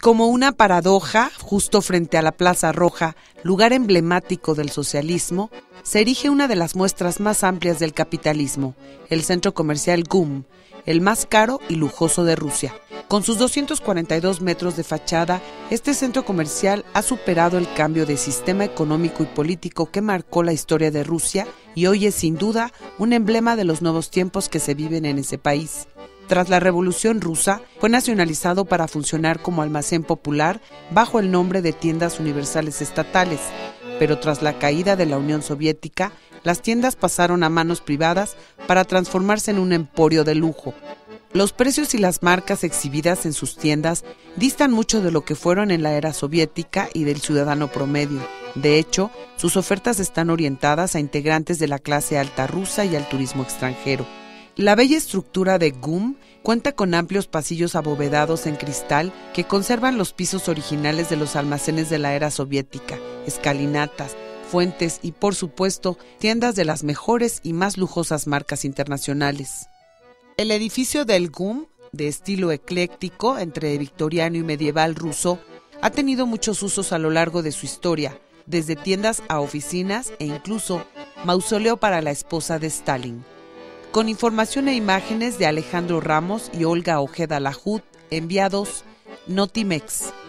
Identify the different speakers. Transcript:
Speaker 1: Como una paradoja, justo frente a la Plaza Roja, lugar emblemático del socialismo, se erige una de las muestras más amplias del capitalismo, el centro comercial GUM, el más caro y lujoso de Rusia. Con sus 242 metros de fachada, este centro comercial ha superado el cambio de sistema económico y político que marcó la historia de Rusia y hoy es sin duda un emblema de los nuevos tiempos que se viven en ese país. Tras la Revolución Rusa, fue nacionalizado para funcionar como almacén popular bajo el nombre de Tiendas Universales Estatales, pero tras la caída de la Unión Soviética, las tiendas pasaron a manos privadas para transformarse en un emporio de lujo. Los precios y las marcas exhibidas en sus tiendas distan mucho de lo que fueron en la era soviética y del ciudadano promedio. De hecho, sus ofertas están orientadas a integrantes de la clase alta rusa y al turismo extranjero. La bella estructura de GUM cuenta con amplios pasillos abovedados en cristal que conservan los pisos originales de los almacenes de la era soviética, escalinatas, fuentes y, por supuesto, tiendas de las mejores y más lujosas marcas internacionales. El edificio del GUM, de estilo ecléctico entre victoriano y medieval ruso, ha tenido muchos usos a lo largo de su historia, desde tiendas a oficinas e incluso mausoleo para la esposa de Stalin. Con información e imágenes de Alejandro Ramos y Olga Ojeda Lajut, enviados Notimex.